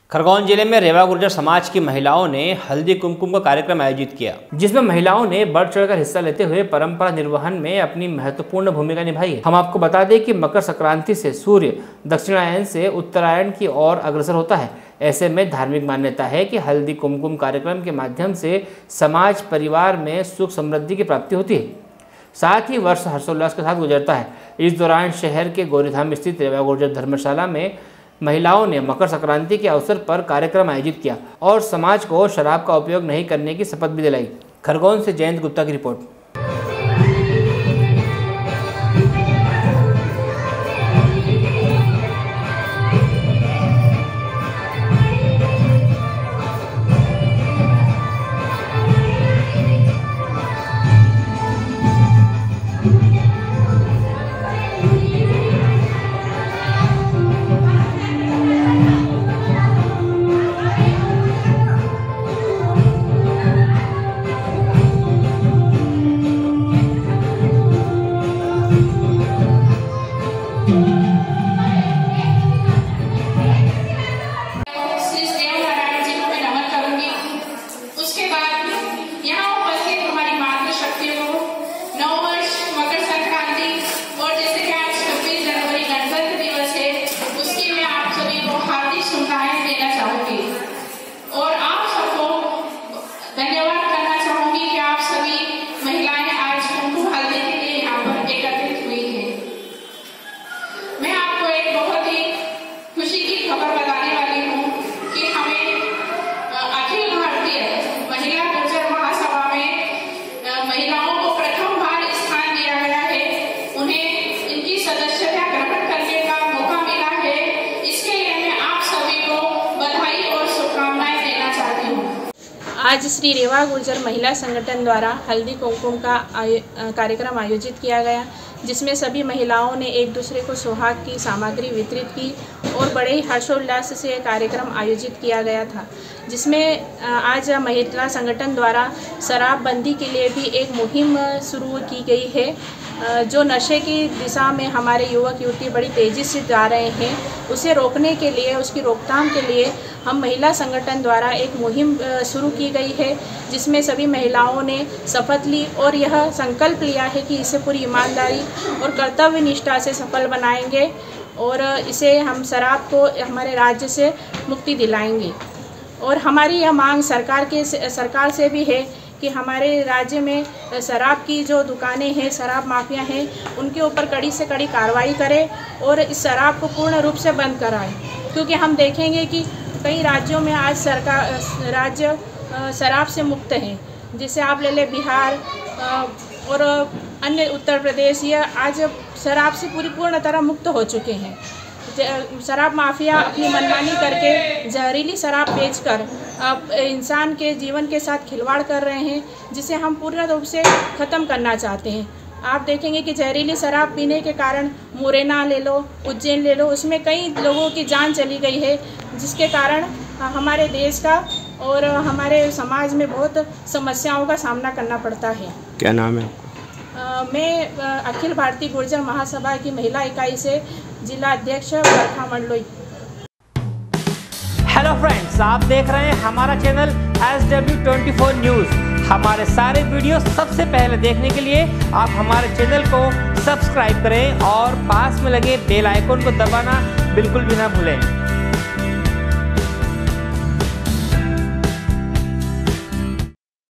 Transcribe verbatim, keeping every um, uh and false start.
खरगोन जिले में रेवा गुर्जर समाज की महिलाओं ने हल्दी कुमकुम का कार्यक्रम आयोजित किया, जिसमें महिलाओं ने बढ़ चढ़कर हिस्सा लेते हुए परंपरा निर्वहन में अपनी महत्वपूर्ण भूमिका निभाई। हम आपको बता दें कि मकर संक्रांति से सूर्य दक्षिणायन से उत्तरायण की ओर अग्रसर होता है। ऐसे में धार्मिक मान्यता है कि हल्दी कुमकुम कार्यक्रम के माध्यम से समाज परिवार में सुख समृद्धि की प्राप्ति होती है, साथ ही वर्ष हर्षोल्लास के साथ गुजरता है। इस दौरान शहर के गौरीधाम स्थित रेवा गुर्जर धर्मशाला में महिलाओं ने मकर संक्रांति के अवसर पर कार्यक्रम आयोजित किया और समाज को शराब का उपयोग नहीं करने की शपथ भी दिलाई। खरगोन से जयंत गुप्ता की रिपोर्ट। आज श्री रेवा गुर्जर महिला संगठन द्वारा हल्दी कुमकुम का कार्यक्रम आयोजित किया गया, जिसमें सभी महिलाओं ने एक दूसरे को सुहाग की सामग्री वितरित की और बड़े ही हर्षोल्लास से कार्यक्रम आयोजित किया गया था, जिसमें आज महिला संगठन द्वारा शराबबंदी के लिए भी एक मुहिम शुरू की गई है। जो नशे की दिशा में हमारे युवक युवती बड़ी तेज़ी से जा रहे हैं, उसे रोकने के लिए, उसकी रोकथाम के लिए हम महिला संगठन द्वारा एक मुहिम शुरू की गई है, जिसमें सभी महिलाओं ने शपथ ली और यह संकल्प लिया है कि इसे पूरी ईमानदारी और कर्तव्य निष्ठा से सफल बनाएंगे और इसे हम शराब को हमारे राज्य से मुक्ति दिलाएंगे। और हमारी यह मांग सरकार के सरकार से भी है कि हमारे राज्य में शराब की जो दुकानें हैं, शराब माफिया हैं, उनके ऊपर कड़ी से कड़ी कार्रवाई करें और इस शराब को पूर्ण रूप से बंद कराएं, क्योंकि हम देखेंगे कि कई राज्यों में आज सरकार राज्य शराब से मुक्त हैं। जैसे आप ले लें बिहार और अन्य उत्तर प्रदेश, ये आज शराब से पूरी पूर्ण तरह मुक्त हो चुके हैं। शराब माफिया अपनी मनमानी करके जहरीली शराब बेचकर अब इंसान के जीवन के साथ खिलवाड़ कर रहे हैं, जिसे हम पूर्ण रूप से ख़त्म करना चाहते हैं। आप देखेंगे कि जहरीली शराब पीने के कारण मुरैना ले लो, उज्जैन ले लो, उसमें कई लोगों की जान चली गई है, जिसके कारण हमारे देश का और हमारे समाज में बहुत समस्याओं का सामना करना पड़ता है। क्या नाम है? मैं अखिल भारतीय गुर्जर महासभा की महिला इकाई से जिला अध्यक्ष बरखा मंडलोई। हेलो फ्रेंड्स, आप देख रहे हैं हमारा channel S W twenty four news. हमारे सारे वीडियो सबसे पहले देखने के लिए आप हमारे चैनल को सब्सक्राइब करें और पास में लगे बेल आइकन को दबाना बिल्कुल भी ना भूलें।